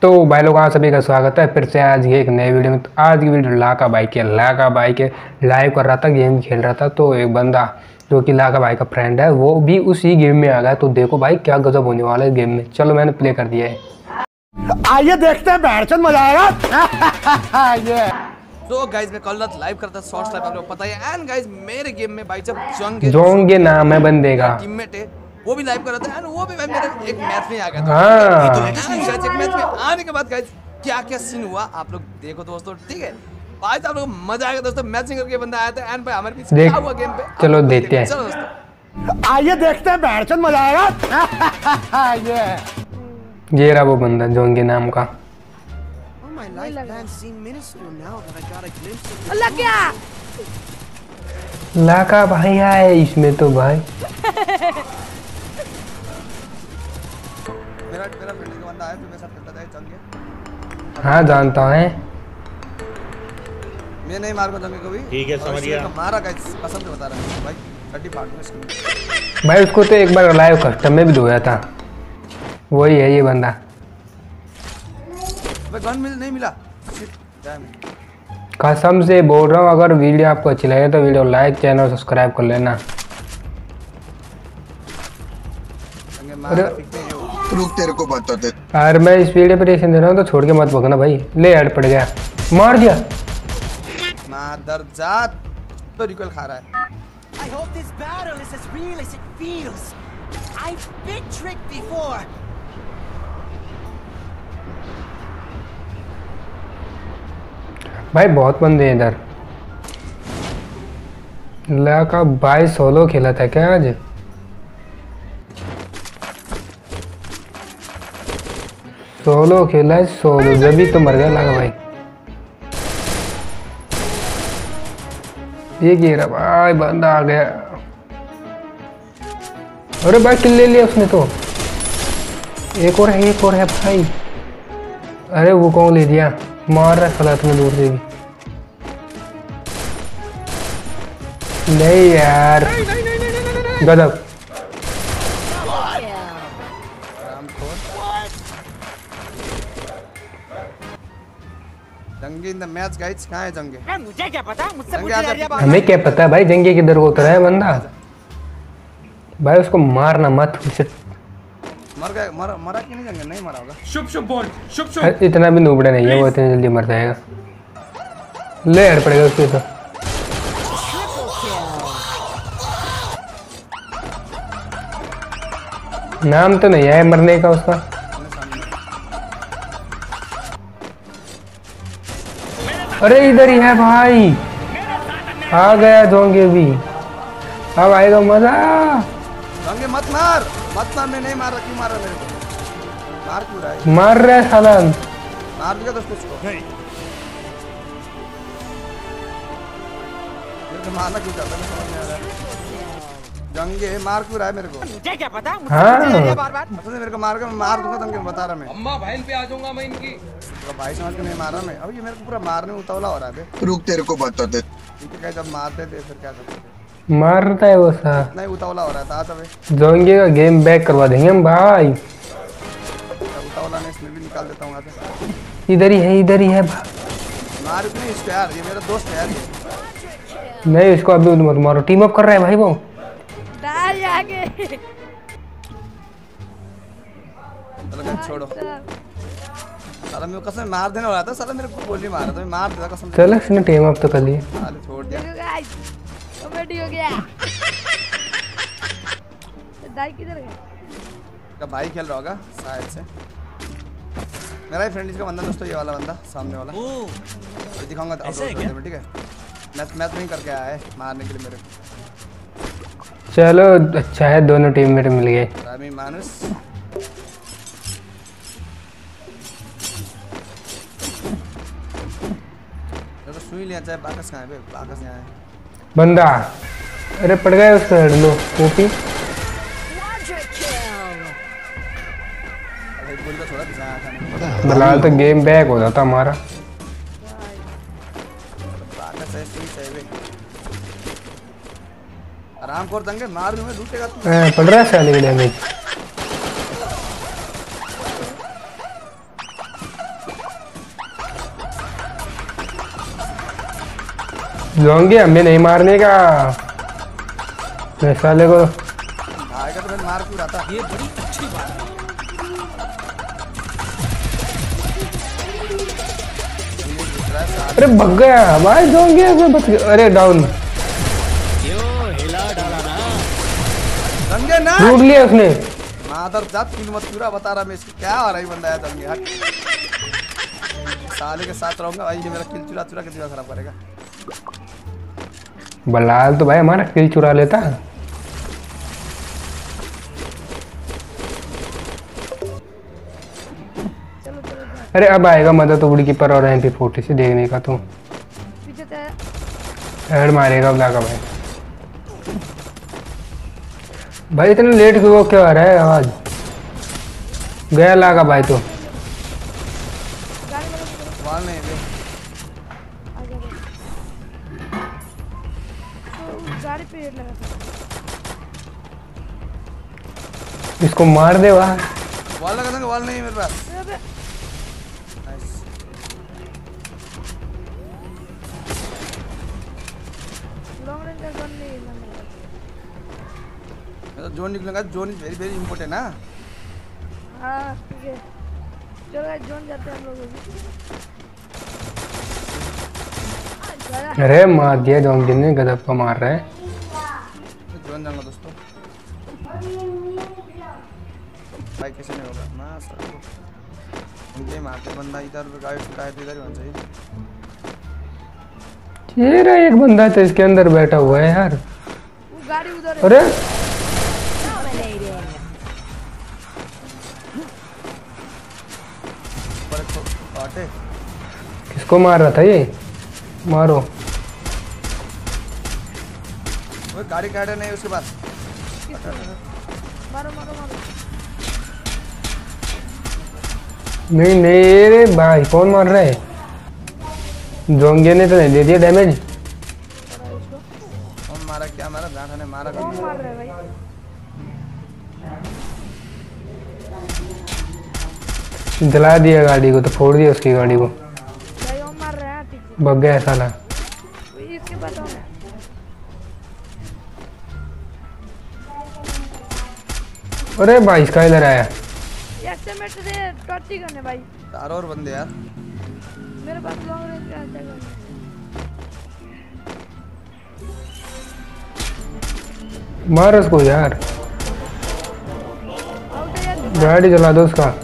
तो भाई लोग आप सभी का स्वागत है फिर से आज ये एक नए वीडियो में। तो आज की वीडियो लाका भाई के लाइव कर रहा था, गेम खेल रहा था। तो एक बंदा जो कि लाका भाई का फ्रेंड है वो भी उसी गेम में आ गया। तो देखो भाई क्या गजब होने वाला है गेम में। चलो मैंने प्ले कर दिया है, आइए देखते हैं बैठचंद मजा आएगा। ये तो गाइस मैं कल रात लाइव करता शॉर्ट्स लाइव, आपको पता है। एंड गाइस मेरे गेम में भाई जब जोंगे नाम है बंदे का, टीममेट है, वो भी लाइव कर रहा था। एंड वो भी भाई मेरे एक मैच में आ गया था। हाँ एक मैच में आने के बाद गाइस क्या क्या सीन हुआ आप लोग देखो दोस्तों, ठीक है भाई आप लोग मजा आएगा दोस्तों। मैचिंग करके बंदा आया था एंड भाई हमारे पीछे क्या हुआ गेम पे, चलो देखते हैं। चलो दोस्तों आइए देखते हैं बैठचंद मजा आएगा। ये रहा वो बंदा जोंगे नाम का। अल्लाह क्या लाका भाई आए इसमें तो भाई मेरा फ्रेंड का बंदा आया तो मेरे साथ खेलता था चंगे। हाँ जानता है, मैं नहीं मारूंगा चंगे को भी, ठीक है समझ गया। मारा गाइस कसम से बता रहा हूं भाई 30 पार्ट में इसको भाई उसको तो एक बार लाइव कस्टम में भी धोया था। वही है ये बंदा। भाई गन मिल नहीं मिला, कसम से बोल रहा हूँ, अगर वीडियो आपको अच्छी लगे तो वीडियो लाइक, चैनल सब्सक्राइब कर लेना। रुक तेरे को बताते। यार मैं इस वीडियो पे रिएक्शन दे रहा हूँ तो छोड़ के मत भगना भाई। ले ऐड पड़ गया, मार दिया। मादर जात तो रिकॉल खा रहा है। I hope this battle is as real as it feels. I've been tricked before. भाई बहुत बंदे हैं इधर। लाका भाई सोलो खेला था क्या आज? सोलो खेला है, सोलो जब तो मर गया लाका भाई। ये गिरा भाई, बंदा आ गया। अरे भाई किल ले लिया उसने तो। एक और है भाई। अरे वो कौन ले दिया, मार रहा है साला तुम्हें दूर से भी। नहीं यार गजब। जंगे इन द मैच गाइस, कहां है जंगे? मुझे क्या पता, मुझसे जंगे आ जा। हमें क्या पता भाई जंगे किधर को उतरा है बंदा। भाई उसको मारना मत, उसे मर गया। मरा कि नहीं जंगे? नहीं मरा होगा। शुभ बोल शुभ इतना भी नुबड़ा नहीं है वो, इतनी जल्दी मर जाएगा। ले हट पड़ेगा उसके तो। नाम तो नहीं है मरने का उसका। अरे इधर ही है भाई, आ गया जोंगे भी। अब आएगा मजा। जंगे मत मार, मैं नहीं मार रहा। क्यों मार रहा मेरे को? मार क्यों रहा है? मार रहा है साला। मार दिया दोस्तों इसको। मेरे को मारना क्यों चाहता है, मैं समझ नहीं आ रहा है। जंगे मार क्यों रहा है मेरे को? मुझे क्या पता, हाँ बार-बार मेरे को मार दूंगा जंगे, बता रहा मैं। अम्मा भाई पे आ जाऊंगा मैं इनकी। तो भाई समझ के नहीं मार रहा मैं। अब ये मेरे को पूरा मारने उतावला हो रहा है। रुक तेरे को बताते। ठीक है जब मारते थे फिर क्या करते थे? मारता है वो सा। नहीं उतावला हो रहा था। तब जोंगे का गेम बैक करवा देंगे हम भाई। उतावला ने इसमें भी निकाल देता हूँ। इधर ही है मार नहीं इसको यार, ये मेरा दोस्त है यार ये। नहीं इसको अभी मत मारो, टीम अप कर रहा है भाई वो। डाल आगे चलो छोड़ो। साला मेरे को कसम मार देने वाला था, साला मेरे को गोली मारा था। मैं मार देता कसम से। चलो इसने टीम अप तो कर लिया। साले छोड़ दिया। देखो गाइस कॉमेडी हो गया। दाई किधर गया? का भाई खेल रहा होगा शायद से। मेरा ही फ्रेंड इसका बंदा दोस्तों, ये वाला बंदा सामने वाला। तो दिखाऊंगा तो अपलोड कर दूंगा, ठीक है। मैच नहीं करके आया है मारने के लिए मेरे को। चलो अच्छा है, दोनों टीममेट मिल गए। रामी मानुस तो सुई लिया चाहे बाकस कहाँ है बे? बाकस यहाँ है बंदा। अरे पड़ गया उसका हेड। लो ओपी गोली का थोड़ा दिखाया था। बलाल तो गेम बैक हो जाता हमारा। बाकस है, सुई चाहिए बे। आराम कर देंगे, मार दूंगा, लूटेगा तू। पड़ रहा है साले के डैमेज। जोंगे हमें नहीं मारने का। मैं साले को आएगा तो फिर मार क्यों रहा था? ये बड़ी अच्छी बात है। ये दूसरा है, साथ अरे भग गया भाई जोंगे मैं बच गया। अरे डाउन क्यों हिला डाला ना? दंगे ना लूट लिया उसने। मादर जात किल मत पूरा बता रहा मैं इसकी क्या हो रहा है बंदा है दंगे हट। साले के साथ रहूंगा भाई, ये मेरा किल चुरा चुरा के दिमाग खराब करेगा। बलाल तो भाई हमारा किल चुरा लेता। चलो चलो अरे अब आएगा मदद उबड़ी कीपर और MP40 से देखने का तो पीछे से हेड मारेगा अब लागा भाई। भाई इतना लेट क्यों क्या आ रहा है आवाज? गया लागा भाई तो गाड़ी में वाल नहीं है आगे तो गाड़ी पे हेड लगा था। इसको मार दे वाह। वाल लगा देंगे, वाल नहीं है मेरे पास। अबे नाइस। लॉन्ग रेंज का गन नहीं है मेरे मैं तो जोन निकलूंगा, zone is very very important ना। हाँ ठीक है चलो गाइस जोन जाते हैं हम लोग अभी। गया अरे मार दिया जोंगे ने, गजब का मार रहा है। जोन जाऊंगा दोस्तों। भाई कैसे नहीं होगा ना सर को उनके मारते बंदा इधर गाड़ी छुटाए तो इधर ही होना चाहिए। ये रहा एक बंदा तो इसके अंदर बैठा हुआ है यार। वो गाड़ी उधर है। अरे पर एक तो काटे किसको मार रहा था ये? मारो। वो गाड़ी काटे नहीं उसके पास। मारो मारो मारो। नहीं नहीं रे भाई कौन मार रहा है? जोंगे ने तो नहीं दे दिया डैमेज। कौन मारा क्या मारा? गांठा ने मारा। कौन मार रहा है भाई? जला दिया गाड़ी को, तो फोड़ दिया उसकी गाड़ी को। भाई कौन मार रहा है? ठीक भग गया साला। है इसके बताओ ना। अरे भाई इसका इधर आया। एस्टिमेट से टॉर्ची करने भाई। चार और बंदे यार। मेरे पास लॉन्ग रेंज का अच्छा गन है। मार उसको यार, आउट है यार। गाड़ी जला दो उसका।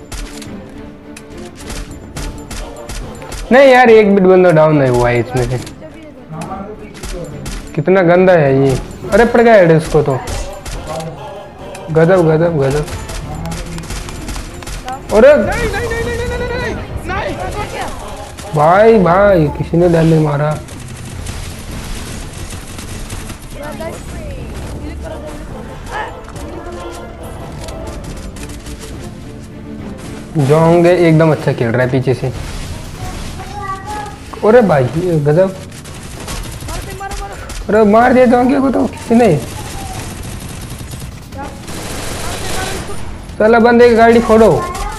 नहीं यार एक भी बंदा डाउन नहीं हुआ है इसमें से। जब ये कितना गंदा है ये। अरे पड़ गया हेड उसको तो। गजब गजब गजब। अरे भाई भाई किसी ने डैमेज मारा। जोंगे एकदम अच्छा खेल रहा है पीछे से। अरे भाई ये गजब। मारो मारो। अरे मार दिया जोंगे को तो किसी ने। चला बंदे की गाड़ी फोड़ो।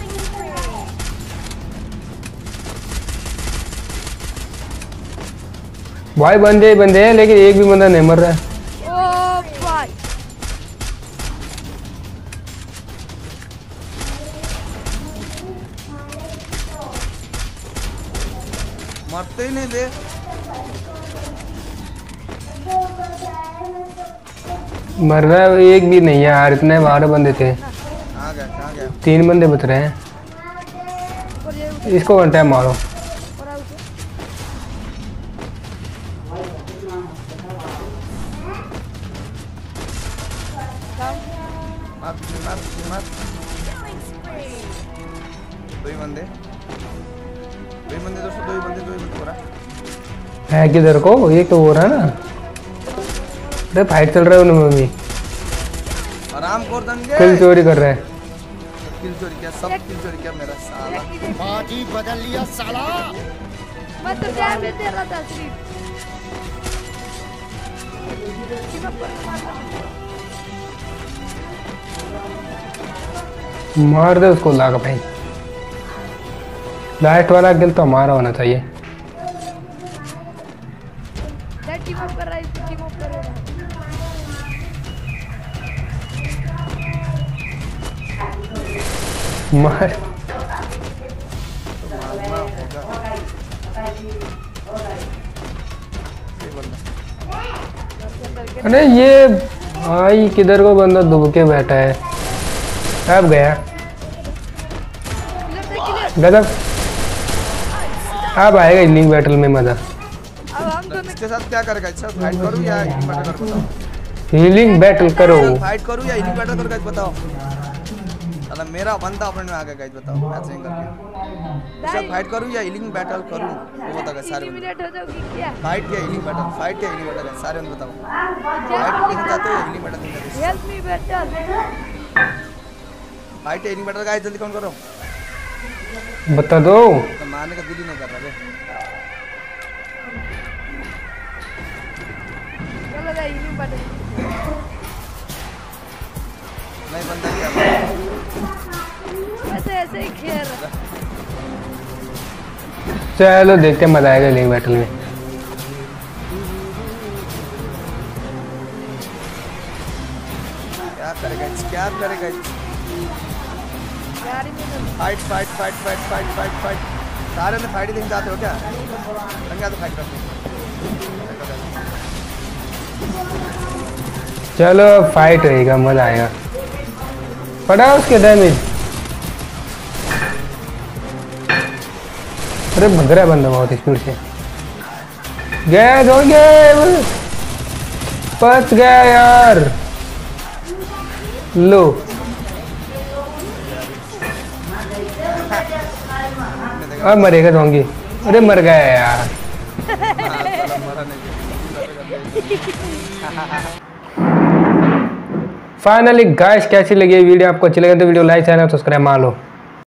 भाई बंदे ही बंदे हैं लेकिन एक भी बंदा नहीं मर रहा है। ओ भाई मरते ही नहीं दे। मर रहा है एक भी नहीं है यार, इतने 12 बंदे थे। कहाँ गया कहाँ गया? 3 बंदे बच रहे हैं। और ये इसको वन टाइम मारो। और आउट है। मार मार। दो ही बंदे दोस्तों, दो ही बंदे हो रहा है। है किधर को? ये तो हो रहा है ना। अरे फाइट चल रहा है उनमें भी। आराम कर दंगे। किल चोरी कर रहा है। किल चोरी किया, सब किल चोरी किया मेरा साला। पार्टी बदल लिया साला। मैं तो डैमेज दे रहा था सिर्फ। मार दे उसको लागा भाई। लाइट वाला किल तो हमारा होना चाहिए। मार मारना होगा। ये बंदा अरे ये भाई किधर को बंदा दुब के बैठा है। अब गया गजब। अब आएगा इवनिंग बैटल में मजा। अब हम दोनों इसके साथ क्या करेगा? अच्छा फाइट करूं या हीलिंग बैटल करूं बताओ? हीलिंग बैटल करो। फाइट करूं या हीलिंग बैटल करूं गाइस बताओ? अला मेरा बंदा अपने में आ गया गाइस बताओ। मैच नहीं करके इसके साथ फाइट करूं या हीलिंग बैटल करूं वो बता गाइस सारे बंदे। एलिमिनेट हो जाओगी क्या? फाइट या हीलिंग बैटल, फाइट या हीलिंग बैटल सारे बंदे बताओ। फाइट नहीं चाहते हो हीलिंग बैटल नहीं चाहते? Help me battle. फाइट या हीलिंग बैटल गाइस जल्दी कौन करो? बता दो। तो मारने का दिल ही नहीं कर रहा बे। चलो गाइस एलिमिनेट बैटल। नहीं बंदा क्या ऐसे ऐसे ही खेल रहा। चलो देखते हैं मजा आएगा हीलिंग बैटल में। क्या करेगा? क्या करेगा? गाड़ी में तो fight fight fight fight fight fight fight सारे में फाइट ही देखने जाते हो क्या? लंगा तो फाइट करते हैं। चलो फाइट होएगा मजा आएगा। पड़ा उसके डैमेज। अरे भग रहा है बंदा बहुत स्पीड से। गया दो गए फंस गया यार। लो अब मरेगा जोंगी। अरे मर गया यार। फाइनली गाइस कैसी लगी वीडियो? आपको अच्छी लगे तो वीडियो लाइक चैनल सब्सक्राइब मार लो।